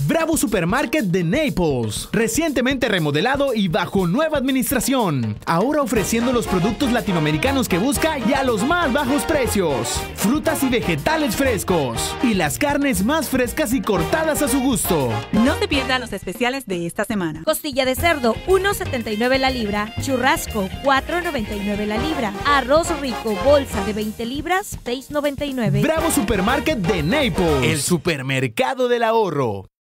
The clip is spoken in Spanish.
Bravo Supermarket de Naples, recientemente remodelado y bajo nueva administración. Ahora ofreciendo los productos latinoamericanos que busca y a los más bajos precios. Frutas y vegetales frescos. Y las carnes más frescas y cortadas a su gusto. No te pierdas los especiales de esta semana. Costilla de cerdo, 1.79 la libra. Churrasco, 4.99 la libra. Arroz rico, bolsa de 20 libras, 6.99. Bravo Supermarket de Naples, el supermercado del ahorro.